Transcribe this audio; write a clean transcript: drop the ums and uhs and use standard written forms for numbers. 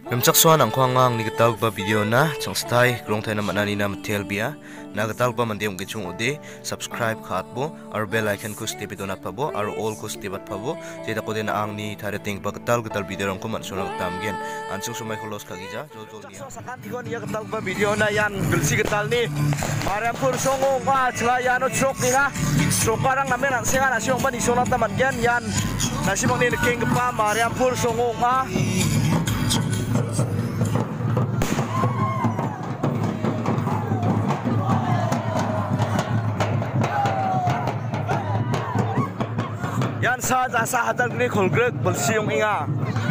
Memcaksuan ang kuhangang ni gatal ba video na chang stay grong tayo na manani na matel biya na gatal ba mandiam gitchung ode subscribe ka atbo ar bell icon ko step ito na pabo ar all ko step at pabo jeda ko din ang ni tarating ba gatal video rang ko man sunang tamgen ansung sumay kulos kagija jol niya sa kantikon ya gatal ba video na yan gulsi gatal ni Mariampur songo nga slayano trok ni ha so parang namin ang singa na siyong ba ni sunang taman yan nasimang ni king pa Mariampur songo nga yan sa hadal ni Kolgreg balsi yung inga